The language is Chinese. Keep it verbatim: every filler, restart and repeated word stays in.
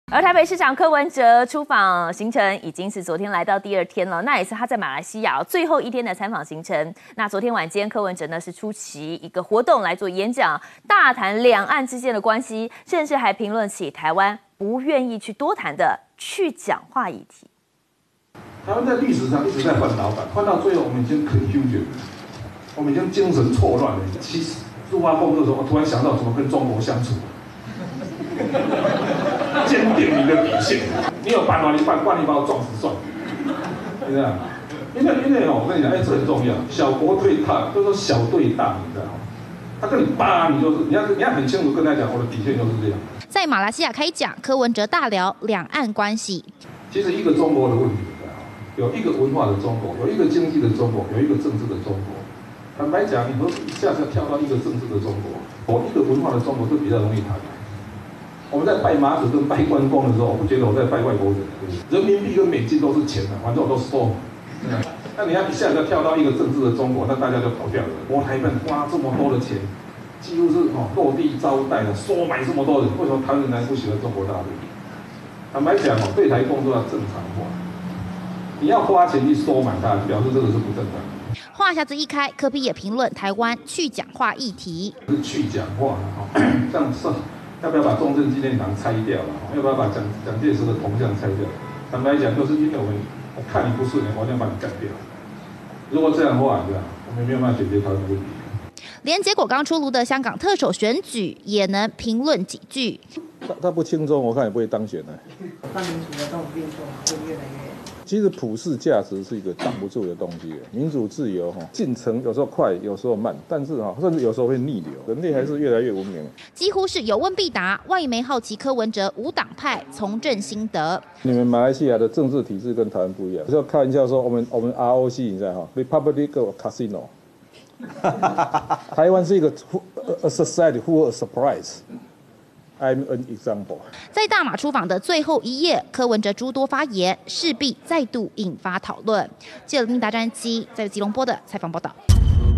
而台北市长柯文哲出访行程已经是昨天来到第二天了，那也是他在马来西亚最后一天的参访行程。那昨天晚间，柯文哲呢是出席一个活动来做演讲，大谈两岸之间的关系，甚至还评论起台湾不愿意去多谈的去讲话议题。 台湾在历史上一直在换老板，换到最后我们已经 confusion， 我们已经精神错乱了。其实入华工作的时候，我突然想到怎么跟中国相处。坚定你的底线，你有办法，你办，惯你把我撞死算了，你知道吗？因为因为哦，我跟你讲，哎，这很重要，小国对大，就是说小对大，你知道吗？他跟你扒，你就是你要你要很清楚跟他讲，我的底线就是这样。 在马来西亚开讲，柯文哲大聊两岸关系。 其实一个中国的问题，有一个文化的中国，有一个经济的中国，有一个政治的中国。坦白讲，你不是一下子跳到一个政治的中国，我一个文化的中国就比较容易谈。我们在拜马祖跟拜关公的时候，我不觉得我在拜外国人，人民币跟美金都是钱的，反正我都收。那你要一下子跳到一个政治的中国，那大家就跑掉了。国台办花这么多的钱，几乎是哦落地招待的，收买这么多人，为什么台湾人不喜欢中国大陆？坦白讲哦，对台工作要正常化，你要花钱去收买它，表示这个是不正常。 话匣子一开，柯 P 也评论台湾去讲话议题。 是去讲话哈，这样是。要不要把中正纪念堂拆掉了？要不要把蒋蒋介石的铜像拆掉？坦白讲，就是因为我们我看你不顺眼，我要把你干掉。如果这样的话，对吧？我们没有办法解决台湾的问题。 连结果刚出炉的香港特首选举也能评论几句。 他他不轻松，我看也不会当选的。 当民主的这种运作会越来越。 其实普世价值是一个挡不住的东西，民主自由哈进程有时候快，有时候慢，但是哈甚至有时候会逆流，人类还是越来越文明。 几乎是有问必答，万一没好奇柯文哲无党派从政心得。 你们马来西亚的政治体制跟台湾不一样，有时候开玩笑说我们我们 R O C 你知道哈 ，Republic Casino， 台湾是一个 a society full of surprise。I'm an example。 在大马出访的最后一夜，柯文哲诸多发言，势必再度引发讨论。记者林达詹基在吉隆坡的采访报道。